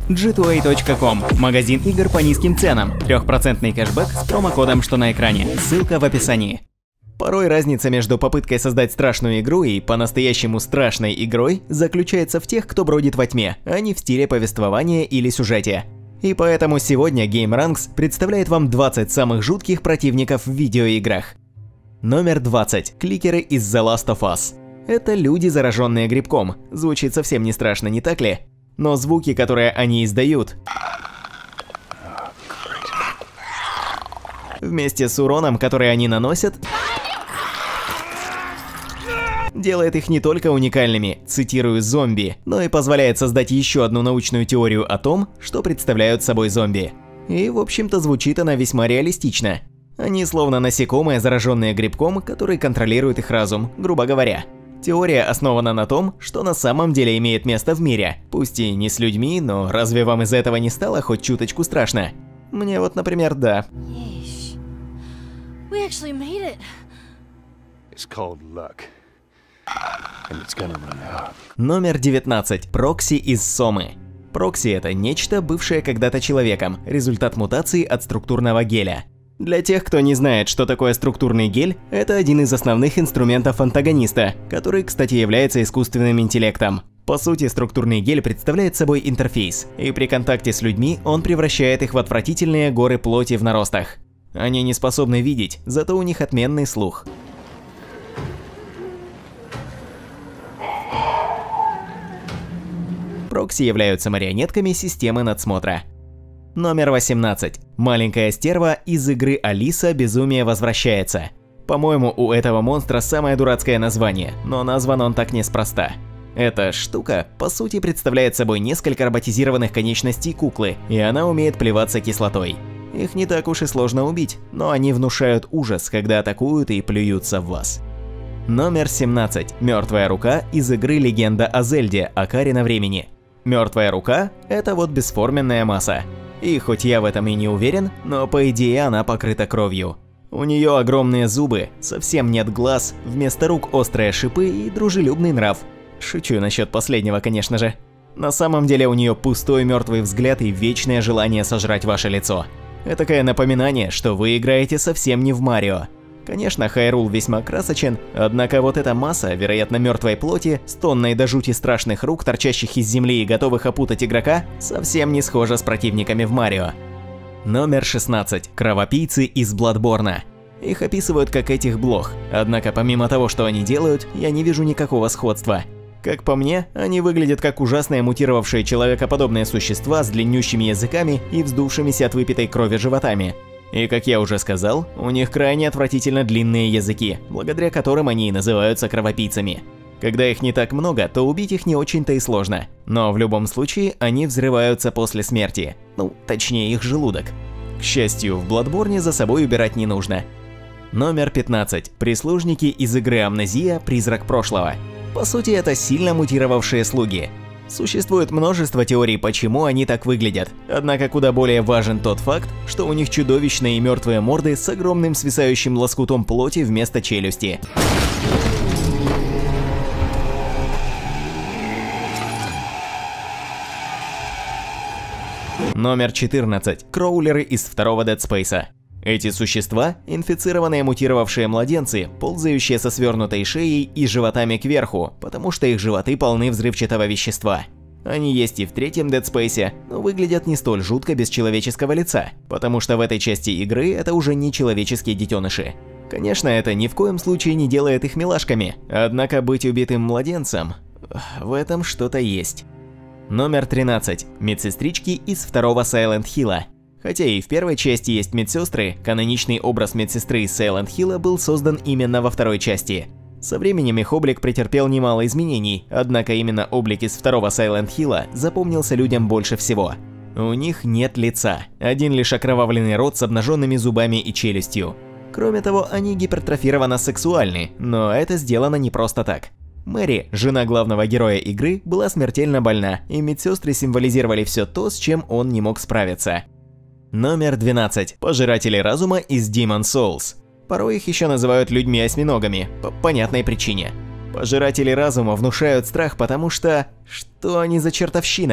G2A.com – магазин игр по низким ценам. 3% кэшбэк с промокодом, что на экране. Ссылка в описании. Порой разница между попыткой создать страшную игру и по-настоящему страшной игрой заключается в тех, кто бродит во тьме, а не в стиле повествования или сюжете. И поэтому сегодня GameRanks представляет вам 20 самых жутких противников в видеоиграх. Номер 20. Кликеры из The Last of Us. Это люди, зараженные грибком. Звучит совсем не страшно, не так ли? Но звуки, которые они издают, вместе с уроном, который они наносят, делает их не только уникальными, цитирую, зомби, но и позволяет создать еще одну научную теорию о том, что представляют собой зомби. И, в общем-то, звучит она весьма реалистично. Они словно насекомые, зараженные грибком, который контролирует их разум, грубо говоря. Теория основана на том, что на самом деле имеет место в мире. Пусть и не с людьми, но разве вам из-за этого не стало хоть чуточку страшно? Мне вот, например, да. Номер 19. Прокси из Сомы. Прокси – это нечто, бывшее когда-то человеком, результат мутации от структурного геля. Для тех, кто не знает, что такое структурный гель, это один из основных инструментов антагониста, который, кстати, является искусственным интеллектом. По сути, структурный гель представляет собой интерфейс, и при контакте с людьми он превращает их в отвратительные горы плоти в наростах. Они не способны видеть, зато у них отменный слух. Прокси являются марионетками системы надсмотра. Номер 18. Маленькая стерва из игры Алиса «Безумие возвращается». По-моему, у этого монстра самое дурацкое название, но назван он так неспроста. Эта штука, по сути, представляет собой несколько роботизированных конечностей куклы, и она умеет плеваться кислотой. Их не так уж и сложно убить, но они внушают ужас, когда атакуют и плюются в вас. Номер 17. Мертвая рука из игры «Легенда о Зельде. Окарина времени». Мертвая рука – это вот бесформенная масса. И хоть я в этом и не уверен, но по идее она покрыта кровью. У нее огромные зубы, совсем нет глаз, вместо рук острые шипы и дружелюбный нрав. Шучу насчет последнего, конечно же. На самом деле у нее пустой мертвый взгляд и вечное желание сожрать ваше лицо. Этакое напоминание, что вы играете совсем не в Марио. Конечно, Хайрул весьма красочен, однако вот эта масса, вероятно, мертвой плоти, с тонной до жути страшных рук, торчащих из земли и готовых опутать игрока, совсем не схожа с противниками в Марио. Номер 16. Кровопийцы из Бладборна. Их описывают как этих блох, однако помимо того, что они делают, я не вижу никакого сходства. Как по мне, они выглядят как ужасные мутировавшие человекоподобные существа с длиннющими языками и вздувшимися от выпитой крови животами. И, как я уже сказал, у них крайне отвратительно длинные языки, благодаря которым они и называются кровопийцами. Когда их не так много, то убить их не очень-то и сложно. Но в любом случае, они взрываются после смерти. Ну, точнее, их желудок. К счастью, в Бладборне за собой убирать не нужно. Номер 15. Прислужники из игры Амнезия. Призрак прошлого. По сути, это сильно мутировавшие слуги. Существует множество теорий, почему они так выглядят, однако куда более важен тот факт, что у них чудовищные и мертвые морды с огромным свисающим лоскутом плоти вместо челюсти. Номер 14. Кроулеры из второго Dead Space. Эти существа – инфицированные мутировавшие младенцы, ползающие со свернутой шеей и животами кверху, потому что их животы полны взрывчатого вещества. Они есть и в третьем Dead Space, но выглядят не столь жутко без человеческого лица, потому что в этой части игры это уже не человеческие детеныши. Конечно, это ни в коем случае не делает их милашками, однако быть убитым младенцем – в этом что-то есть. Номер 13. Медсестрички из второго Silent Hill'а. Хотя и в первой части есть медсестры, каноничный образ медсестры из Silent Hill'а был создан именно во второй части. Со временем их облик претерпел немало изменений, однако именно облик из второго Silent Hill'а запомнился людям больше всего. У них нет лица, один лишь окровавленный рот с обнаженными зубами и челюстью. Кроме того, они гипертрофированно сексуальны, но это сделано не просто так. Мэри, жена главного героя игры, была смертельно больна, и медсестры символизировали все то, с чем он не мог справиться. Номер 12. Пожиратели разума из Demon's Souls. Порой их еще называют людьми-осьминогами, по понятной причине. Пожиратели разума внушают страх, потому что... Что они за чертовщина?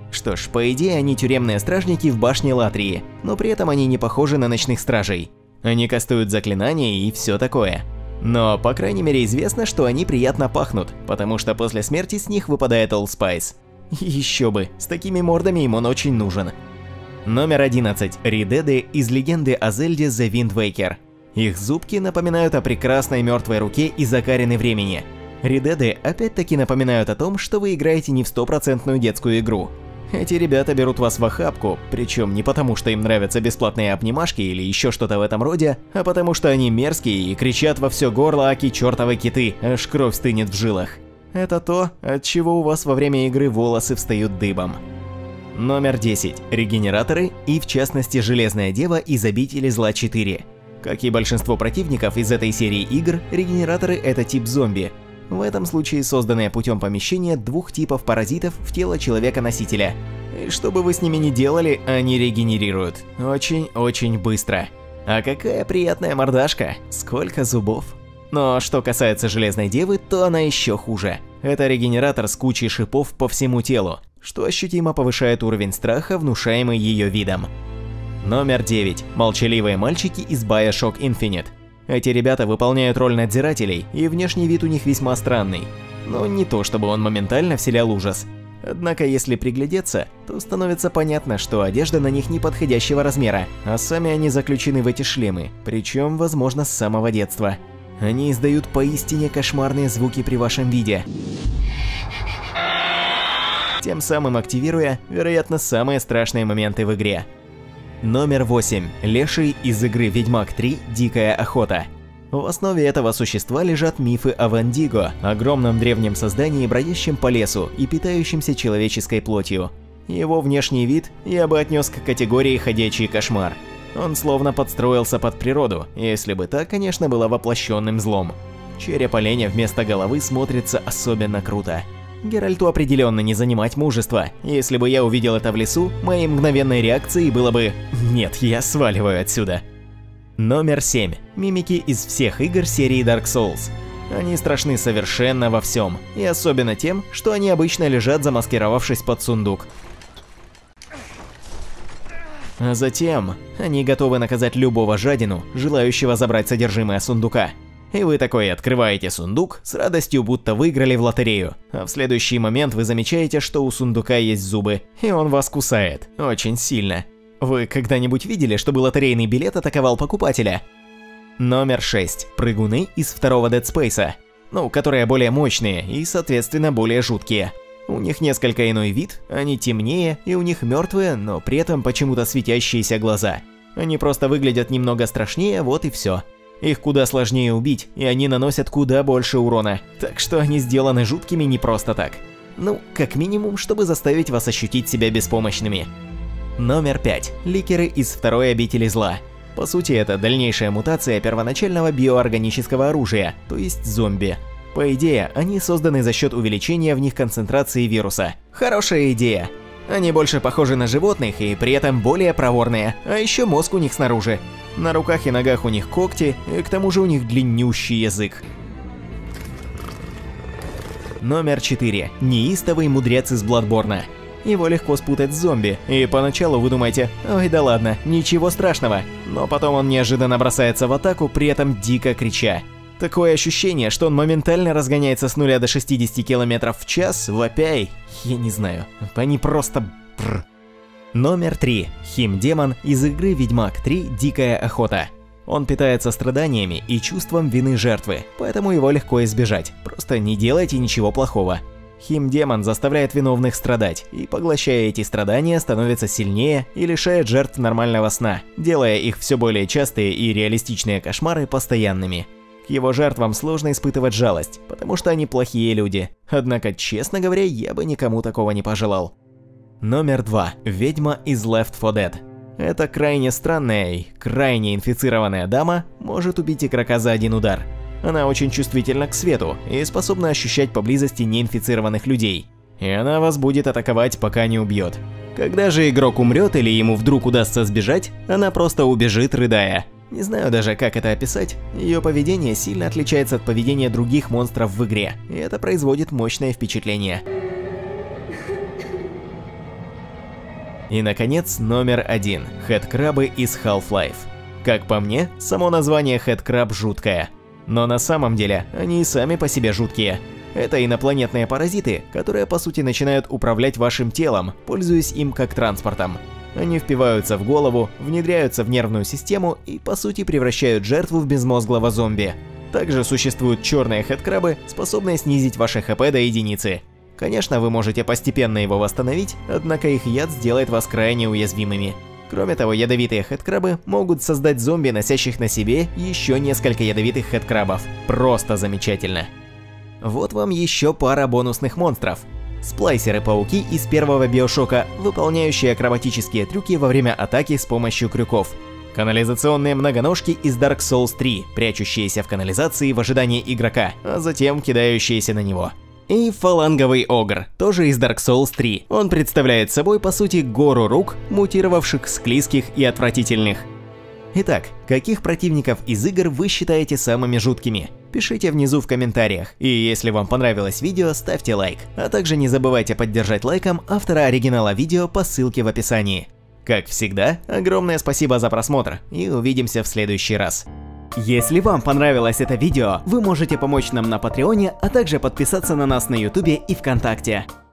Что ж, по идее они тюремные стражники в башне Латрии, но при этом они не похожи на ночных стражей. Они кастуют заклинания и все такое. Но, по крайней мере, известно, что они приятно пахнут, потому что после смерти с них выпадает Old Spice. Еще бы, с такими мордами им он очень нужен. Номер 11. Ридеды из легенды о Зельде The Wind Waker. Их зубки напоминают о прекрасной мертвой руке из Окарины Времени. Ридеды опять-таки напоминают о том, что вы играете не в стопроцентную детскую игру. Эти ребята берут вас в охапку, причем не потому, что им нравятся бесплатные обнимашки или еще что-то в этом роде, а потому что они мерзкие и кричат во все горло аки чертовы киты, аж кровь стынет в жилах. Это то, от чего у вас во время игры волосы встают дыбом. Номер 10. Регенераторы и, в частности, Железная Дева из Обители Зла 4. Как и большинство противников из этой серии игр, регенераторы – это тип зомби. В этом случае созданные путем помещения двух типов паразитов в тело человека-носителя. И что бы вы с ними ни делали, они регенерируют. Очень-очень быстро. А какая приятная мордашка, сколько зубов. Но что касается Железной Девы, то она еще хуже. Это регенератор с кучей шипов по всему телу, что ощутимо повышает уровень страха, внушаемый ее видом. Номер 9. Молчаливые мальчики из BioShock Infinite. Эти ребята выполняют роль надзирателей, и внешний вид у них весьма странный. Но не то, чтобы он моментально вселял ужас. Однако, если приглядеться, то становится понятно, что одежда на них неподходящего размера, а сами они заключены в эти шлемы, причем, возможно, с самого детства. Они издают поистине кошмарные звуки при вашем виде, тем самым активируя, вероятно, самые страшные моменты в игре. Номер 8. Леший из игры Ведьмак 3 «Дикая охота». В основе этого существа лежат мифы о Вендиго, огромном древнем создании, бродящем по лесу и питающемся человеческой плотью. Его внешний вид я бы отнес к категории «ходячий кошмар». Он словно подстроился под природу, если бы та, конечно, была воплощенным злом. Череп оленя вместо головы смотрится особенно круто. Геральту определенно не занимать мужества. Если бы я увидел это в лесу, моей мгновенной реакцией было бы «Нет, я сваливаю отсюда». Номер 7. Мимики из всех игр серии Dark Souls. Они страшны совершенно во всем, и особенно тем, что они обычно лежат, замаскировавшись под сундук. А затем они готовы наказать любого жадину, желающего забрать содержимое сундука. И вы такой открываете сундук с радостью, будто выиграли в лотерею. А в следующий момент вы замечаете, что у сундука есть зубы, и он вас кусает. Очень сильно. Вы когда-нибудь видели, чтобы лотерейный билет атаковал покупателя? Номер 6. Прыгуны из второго Dead Space. Ну, которые более мощные и, соответственно, более жуткие. У них несколько иной вид, они темнее, и у них мертвые, но при этом почему-то светящиеся глаза. Они просто выглядят немного страшнее, вот и все. Их куда сложнее убить, и они наносят куда больше урона, так что они сделаны жуткими не просто так. Ну, как минимум, чтобы заставить вас ощутить себя беспомощными. Номер 5. Ликеры из второй Обители Зла. По сути, это дальнейшая мутация первоначального биоорганического оружия, то есть зомби. По идее, они созданы за счет увеличения в них концентрации вируса. Хорошая идея. Они больше похожи на животных и при этом более проворные, а еще мозг у них снаружи. На руках и ногах у них когти, и к тому же у них длиннющий язык. Номер 4. Неистовый мудрец из Бладборна. Его легко спутать с зомби, и поначалу вы думаете, ой, да ладно, ничего страшного. Но потом он неожиданно бросается в атаку, при этом дико крича. Такое ощущение, что он моментально разгоняется с 0 до 60 км в час, вопяй. Я не знаю, они просто... Номер 3. Химдемон из игры Ведьмак 3 «Дикая охота». Он питается страданиями и чувством вины жертвы, поэтому его легко избежать, просто не делайте ничего плохого. Химдемон заставляет виновных страдать, и поглощая эти страдания, становится сильнее и лишает жертв нормального сна, делая их все более частые и реалистичные кошмары постоянными. К его жертвам сложно испытывать жалость, потому что они плохие люди, однако, честно говоря, я бы никому такого не пожелал. Номер 2. Ведьма из Left 4 Dead. Эта крайне странная и крайне инфицированная дама может убить игрока за один удар. Она очень чувствительна к свету и способна ощущать поблизости неинфицированных людей. И она вас будет атаковать, пока не убьет. Когда же игрок умрет или ему вдруг удастся сбежать, она просто убежит, рыдая. Не знаю даже, как это описать. Ее поведение сильно отличается от поведения других монстров в игре, и это производит мощное впечатление. И, наконец, номер 1. Хэдкрабы из Half-Life. Как по мне, само название Хэдкраб жуткое. Но на самом деле, они и сами по себе жуткие. Это инопланетные паразиты, которые по сути начинают управлять вашим телом, пользуясь им как транспортом. Они впиваются в голову, внедряются в нервную систему и по сути превращают жертву в безмозглого зомби. Также существуют черные хэдкрабы, способные снизить ваше ХП до единицы. Конечно, вы можете постепенно его восстановить, однако их яд сделает вас крайне уязвимыми. Кроме того, ядовитые хэдкрабы могут создать зомби, носящих на себе еще несколько ядовитых хэдкрабов. Просто замечательно. Вот вам еще пара бонусных монстров. Сплайсеры-пауки из первого Биошока, выполняющие акробатические трюки во время атаки с помощью крюков. Канализационные многоножки из Dark Souls 3, прячущиеся в канализации в ожидании игрока, а затем кидающиеся на него. И фаланговый огр, тоже из Dark Souls 3. Он представляет собой по сути гору рук, мутировавших склизких и отвратительных. Итак, каких противников из игр вы считаете самыми жуткими? Пишите внизу в комментариях, и если вам понравилось видео, ставьте лайк, а также не забывайте поддержать лайком автора оригинала видео по ссылке в описании. Как всегда, огромное спасибо за просмотр, и увидимся в следующий раз. Если вам понравилось это видео, вы можете помочь нам на Патреоне, а также подписаться на нас на Ютубе и ВКонтакте.